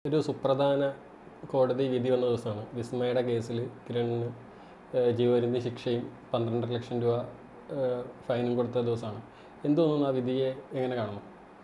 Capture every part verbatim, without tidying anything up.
ഒരു സുപ്രധാന കോടതി വിധി വന്ന ദിവസമാണ്. വിസ്മയുടെ കേസിൽ കിരണിന് ജീവപര്യന്ത ശിക്ഷയും പന്ത്രണ്ടര ലക്ഷം രൂപ ഫൈനും കൊടുത്ത ദിവസമാണ്. എന്ത് തോന്നുന്നു, ആ വിധിയെ എങ്ങനെ കാണുന്നു?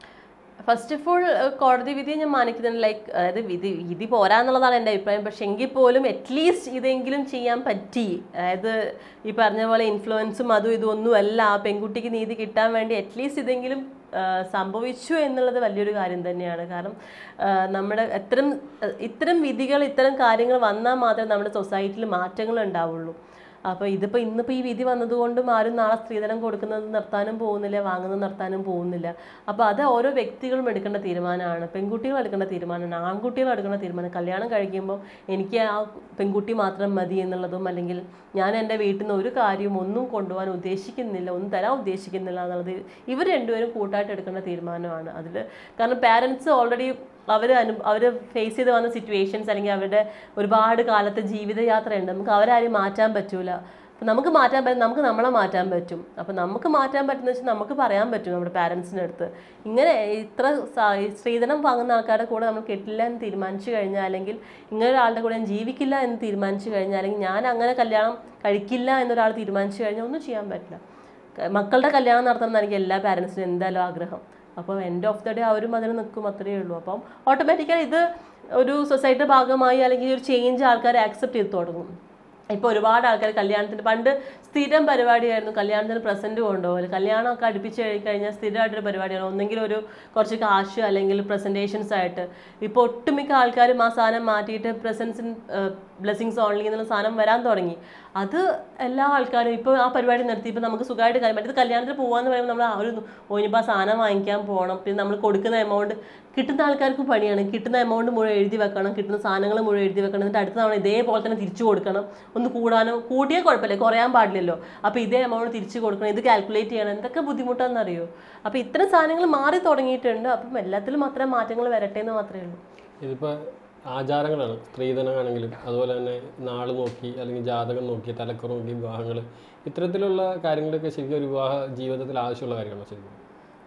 ഫസ്റ്റ് ഓഫ് ഓൾ കോടതി വിധിയെ ഞാൻ മാനിക്കുന്നുണ്ട്. ലൈക്ക് അതായത് വിധി വിധി പോരാന്നുള്ളതാണ് എൻ്റെ അഭിപ്രായം. പക്ഷെ എങ്കിൽ പോലും അറ്റ്ലീസ്റ്റ് ഇതെങ്കിലും ചെയ്യാൻ പറ്റി. അതായത് ഈ പറഞ്ഞ പോലെ ഇൻഫ്ലുവൻസും അതും ഇതും ഒന്നുമല്ല, ആ പെൺകുട്ടിക്ക് നീതി കിട്ടാൻ വേണ്ടി അറ്റ്ലീസ്റ്റ് ഇതെങ്കിലും സംഭവിച്ചു എന്നുള്ളത് വലിയൊരു കാര്യം തന്നെയാണ്. കാരണം നമ്മുടെ ഇത്തരം ഇത്തരം വിധികൾ ഇത്തരം കാര്യങ്ങൾ വന്നാൽ മാത്രമേ നമ്മുടെ സൊസൈറ്റിയിൽ മാറ്റങ്ങൾ ഉണ്ടാവുള്ളൂ. അപ്പോൾ ഇതിപ്പോൾ ഇന്നിപ്പോൾ ഈ വിധി വന്നതുകൊണ്ടും ആരും നാളെ സ്ത്രീധനം കൊടുക്കുന്നത് നിർത്താനും പോകുന്നില്ല, വാങ്ങുന്നത് നിർത്താനും പോകുന്നില്ല. അപ്പോൾ അത് ഓരോ വ്യക്തികളും എടുക്കേണ്ട തീരുമാനമാണ്, പെൺകുട്ടികൾ എടുക്കേണ്ട തീരുമാനമാണ്, ആൺകുട്ടികൾ എടുക്കേണ്ട തീരുമാനം. കല്യാണം കഴിക്കുമ്പോൾ എനിക്ക് ആ പെൺകുട്ടി മാത്രം മതി എന്നുള്ളതും, അല്ലെങ്കിൽ ഞാൻ എൻ്റെ വീട്ടിൽ നിന്ന് ഒരു കാര്യവും ഒന്നും കൊണ്ടുപോകാൻ ഉദ്ദേശിക്കുന്നില്ല, ഒന്നും തരാൻ ഉദ്ദേശിക്കുന്നില്ല എന്നുള്ളത് ഇവർ രണ്ടുപേരും കൂട്ടായിട്ട് എടുക്കേണ്ട തീരുമാനമാണ് അതിൽ. കാരണം പാരൻസ് ഓൾറെഡി അവർ അനു അവർ ഫേസ് ചെയ്ത് വന്ന സിറ്റുവേഷൻസ് അല്ലെങ്കിൽ അവരുടെ ഒരുപാട് കാലത്തെ ജീവിതയാത്രയുണ്ട്. നമുക്ക് അവരാരും മാറ്റാൻ പറ്റൂല. അപ്പം നമുക്ക് മാറ്റാൻ പറ്റും, നമുക്ക് നമ്മളെ മാറ്റാൻ പറ്റും. അപ്പം നമുക്ക് മാറ്റാൻ പറ്റുന്ന വെച്ചാൽ നമുക്ക് പറയാൻ പറ്റും നമ്മുടെ പാരൻസിൻ്റെ അടുത്ത്, ഇങ്ങനെ ഇത്ര സ്ത്രീധനം വാങ്ങുന്ന ആൾക്കാരുടെ കൂടെ നമ്മൾ കെട്ടില്ല എന്ന് തീരുമാനിച്ചു കഴിഞ്ഞാൽ, അല്ലെങ്കിൽ ഇങ്ങനെ ഒരാളുടെ കൂടെ ഞാൻ ജീവിക്കില്ല എന്ന് തീരുമാനിച്ചു കഴിഞ്ഞാൽ, അല്ലെങ്കിൽ ഞാൻ അങ്ങനെ കല്യാണം കഴിക്കില്ല എന്നൊരാൾ തീരുമാനിച്ചു കഴിഞ്ഞാൽ ഒന്നും ചെയ്യാൻ പറ്റില്ല. മക്കളുടെ കല്യാണം നടത്തണം എനിക്ക് എല്ലാ പാരൻസിനും എന്തായാലും ആഗ്രഹം. അപ്പോൾ എൻഡ് ഓഫ് ദ ഡേ അവരും അതിന് നിൽക്കും, അത്രയേ ഉള്ളൂ. അപ്പം ഓട്ടോമാറ്റിക്കലി ഇത് ഒരു സൊസൈറ്റിയുടെ ഭാഗമായി അല്ലെങ്കിൽ ഒരു ചേഞ്ച് ആൾക്കാർ ആക്സെപ്റ്റ് ചെയ്ത് തുടങ്ങും. ഇപ്പോൾ ഒരുപാട് ആൾക്കാർ കല്യാണത്തിന് പണ്ട് സ്ഥിരം പരിപാടിയായിരുന്നു കല്യാണത്തിന് പ്രസൻറ്റ് കൊണ്ടുപോകൽ. കല്യാണമൊക്കെ അടുപ്പിച്ച് കഴിഞ്ഞാൽ സ്ഥിരമായിട്ടൊരു പരിപാടിയാണ്, ഒന്നെങ്കിലും ഒരു കുറച്ച് കാശ് അല്ലെങ്കിൽ പ്രസൻറ്റേഷൻസ് ആയിട്ട്. ഇപ്പോൾ ഒട്ടുമിക്ക ആൾക്കാരും ആ സാധനം മാറ്റിയിട്ട് പ്രസൻസ് ബ്ലെസ്സിങ്സ് ഓൺലി എന്നുള്ള സാധനം വരാൻ തുടങ്ങി. അത് എല്ലാ ആൾക്കാരും ഇപ്പോൾ ആ പരിപാടി നിർത്തി. ഇപ്പോൾ നമുക്ക് സുഖമായിട്ട് കാര്യം പറ്റും. കല്യാണത്തിന് പോകാമെന്ന് പറയുമ്പോൾ നമ്മൾ ആ ഒരു ഒഴിഞ്ഞപ്പോൾ ആ സാധനം വാങ്ങിക്കാൻ പോകണം, പിന്നെ നമ്മൾ കൊടുക്കുന്ന എമൗണ്ട് കിട്ടുന്ന ആൾക്കാർക്ക് പണിയാണ്. കിട്ടുന്ന എമൗണ്ട് മുഴുവൻ എഴുതി വെക്കണം, കിട്ടുന്ന സാധനങ്ങൾ മുഴുവൻ എഴുതി വെക്കണം, എന്നിട്ട് അടുത്ത തവണ ഇതേപോലെ തന്നെ തിരിച്ചു കൊടുക്കണം. ഒന്ന് കൂടാനോ കൂട്ടിയാൽ കുഴപ്പമില്ല, കുറയാൻ പാടില്ലല്ലോ. അപ്പോൾ ഇതേ എമൗണ്ട് തിരിച്ചു കൊടുക്കണം, ഇത് കാൽക്കുലേറ്റ് ചെയ്യണം, എന്തൊക്കെ ബുദ്ധിമുട്ടാണെന്നറിയോ. അപ്പോൾ ഇത്തരം സാധനങ്ങൾ മാറി തുടങ്ങിയിട്ടുണ്ട്. അപ്പം എല്ലാത്തിലും അത്രയും മാറ്റങ്ങൾ വരട്ടെ എന്ന് മാത്രമേ ഉള്ളൂ. ഇതിപ്പോൾ ആചാരങ്ങളാണ്, സ്ത്രീധനമാണെങ്കിലും അതുപോലെ തന്നെ നാൾ നോക്കി അല്ലെങ്കിൽ ജാതകം നോക്കി തലക്കുറ നോക്കി വിവാഹങ്ങൾ, ഇത്തരത്തിലുള്ള കാര്യങ്ങളൊക്കെ ശരിക്കും ഒരു വിവാഹ ജീവിതത്തിൽ ആവശ്യമുള്ള കാര്യങ്ങളാണ് ശരിക്കും?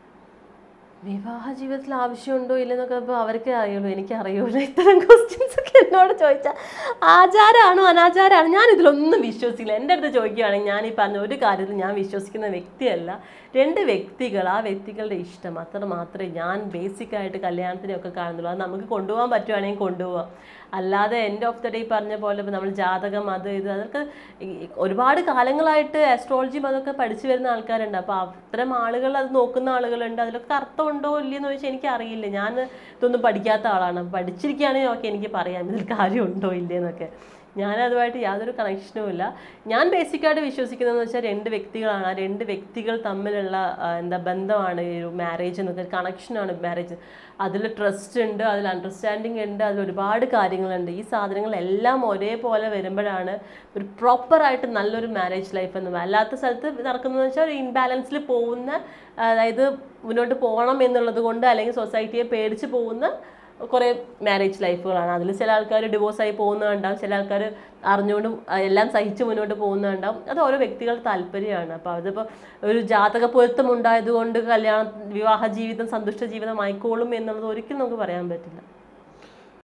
വിവാഹ ജീവിതത്തിൽ ആവശ്യമുണ്ടോ ഇല്ലെന്നൊക്കെ ഇപ്പോൾ അവർക്കേ അറിയുള്ളൂ, എനിക്കറിയൂല. ഇത്തരം ക്വസ്റ്റ്യൻസ് ഒക്കെ എന്നോട് ചോദിച്ചാൽ ആചാരമാണോ അനാചാരമാണോ ഞാൻ ഇതിലൊന്നും വിശ്വസിക്കില്ല. എൻ്റെ അടുത്ത് ചോദിക്കുകയാണെങ്കിൽ ഞാൻ ഈ പറഞ്ഞ ഒരു കാര്യത്തിൽ ഞാൻ വിശ്വസിക്കുന്ന വ്യക്തിയല്ല. രണ്ട് വ്യക്തികൾ, ആ വ്യക്തികളുടെ ഇഷ്ടം അത്ര മാത്രമേ ഞാൻ ബേസിക്കായിട്ട് കല്യാണത്തിനൊക്കെ കാണുന്നുള്ളൂ. അത് നമുക്ക് കൊണ്ടുപോകാൻ പറ്റുവാണെങ്കിൽ കൊണ്ടുപോകാം. അല്ലാതെ എൻഡ് ഓഫ് ദ ഡേ പറഞ്ഞ പോലെ ഇപ്പോൾ നമ്മൾ ജാതകം അത് ഇത് അതൊക്കെ ഒരുപാട് കാലങ്ങളായിട്ട് ആസ്ട്രോളജിയും അതൊക്കെ പഠിച്ചു വരുന്ന ആൾക്കാരുണ്ട്. അപ്പോൾ അത്തരം ആളുകൾ അത് നോക്കുന്ന ആളുകളുണ്ട്. അതിലൊക്കെ അർത്ഥമുണ്ടോ ഇല്ലയെന്ന് ചോദിച്ചാൽ എനിക്കറിയില്ല. ഞാൻ ഇതൊന്നും പഠിക്കാത്ത ആളാണ്. പഠിച്ചിരിക്കുകയാണെങ്കിൽ ഓക്കെ എനിക്ക് പറയാം ഇതിൽ കാര്യമുണ്ടോ ഇല്ലയെന്നൊക്കെ. ഞാനതുമായിട്ട് യാതൊരു കണക്ഷനും ഇല്ല. ഞാൻ ബേസിക്കായിട്ട് വിശ്വസിക്കുന്നതെന്ന് വെച്ചാൽ രണ്ട് വ്യക്തികളാണ്, ആ രണ്ട് വ്യക്തികൾ തമ്മിലുള്ള എന്താ ബന്ധമാണ് ഈ ഒരു മാരേജ് എന്നൊക്കെ, കണക്ഷനാണ് മാരേജ്. അതിൽ ട്രസ്റ്റ് ഉണ്ട്, അതിൽ അണ്ടർസ്റ്റാൻഡിങ് ഉണ്ട്, അതിൽ ഒരുപാട് കാര്യങ്ങളുണ്ട്. ഈ സാധനങ്ങളെല്ലാം ഒരേപോലെ വരുമ്പോഴാണ് ഒരു പ്രോപ്പറായിട്ട് നല്ലൊരു മാരേജ് ലൈഫ് എന്ന്. അല്ലാത്ത സ്ഥലത്ത് നടക്കുന്നതെന്ന് വെച്ചാൽ ഒരു ഇൻബാലൻസിൽ പോകുന്ന, അതായത് മുന്നോട്ട് പോകണം എന്നുള്ളത് കൊണ്ട് അല്ലെങ്കിൽ സൊസൈറ്റിയെ പേടിച്ച് പോകുന്ന കുറേ മാരേജ് ലൈഫുകളാണ്. അതിൽ ചില ആൾക്കാർ ഡിവോഴ്സായി പോകുന്നതുണ്ടാവും, ചില ആൾക്കാർ അറിഞ്ഞുകൊണ്ടും എല്ലാം സഹിച്ച് മുന്നോട്ട് പോകുന്നതുണ്ടാവും. അത് ഓരോ വ്യക്തികളുടെ താല്പര്യമാണ്. അപ്പോൾ അതിപ്പോൾ ഒരു ജാതക പൊരുത്തം ഉണ്ടായതുകൊണ്ട് കല്യാണ വിവാഹ ജീവിതം സന്തുഷ്ട ജീവിതം ആയിക്കോളും എന്നുള്ളത് ഒരിക്കലും നമുക്ക് പറയാൻ പറ്റില്ല.